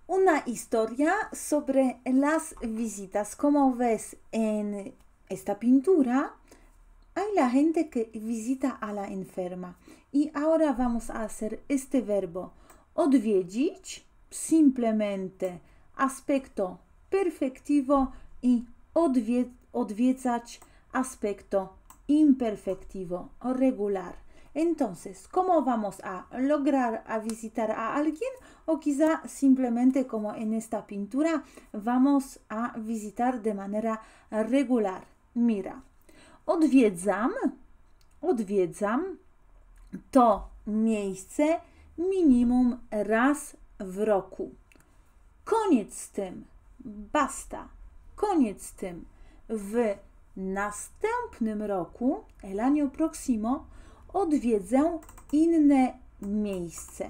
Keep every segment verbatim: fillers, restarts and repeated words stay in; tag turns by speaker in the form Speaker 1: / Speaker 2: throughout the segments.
Speaker 1: una historia sobre las visitas. Como ves en esta pintura, hay la gente que visita a la enferma. Y ahora vamos a hacer este verbo odwiedzić, simplemente aspecto perfectivo y odwie odwiedzać aspecto imperfectivo o regular. Entonces, ¿cómo vamos a lograr a visitar a alguien? O quizá simplemente como en esta pintura vamos a visitar de manera regular. Mira, odwiedzam, odwiedzam to miejsce minimum raz w roku. Koniec z tym, basta, koniec z tym. W następnym roku, el año próximo, odwiedzę inne miejsce.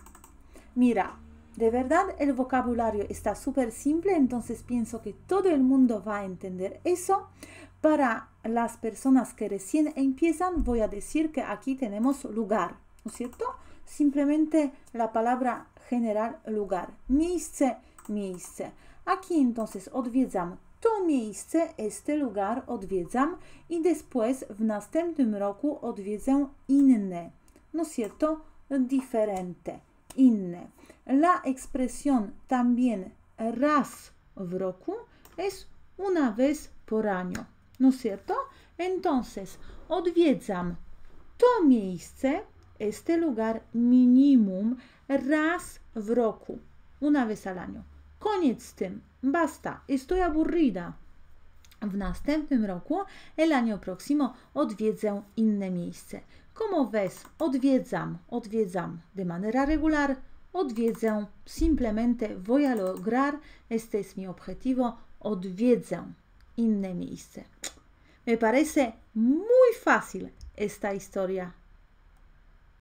Speaker 1: Mira, de verdad el vocabulario está súper simple, entonces pienso que todo el mundo va a entender eso. Para las personas que recién empiezan, voy a decir que aquí tenemos lugar, ¿no es cierto? Simplemente la palabra general lugar. Miejsce, miejsce. Aquí entonces odwiedzam to miejsce, este lugar odwiedzam i después w następnym roku odwiedzę inne, ¿no es cierto? Diferente, inne. La expresión también raz w roku es una vez por año, ¿no es cierto? Entonces, odwiedzam to miejsce, este lugar minimum raz w roku, una vez al año. Koniec z tym, basta, estoy aburrida. W następnym roku, el año próximo, odwiedzę inne miejsce. Como ves, odwiedzam, odwiedzam de manera regular, odwiedzę, simplemente voy a lograr, este es mi objetivo, odwiedzę inne miejsce. Me parece muy fácil esta historia.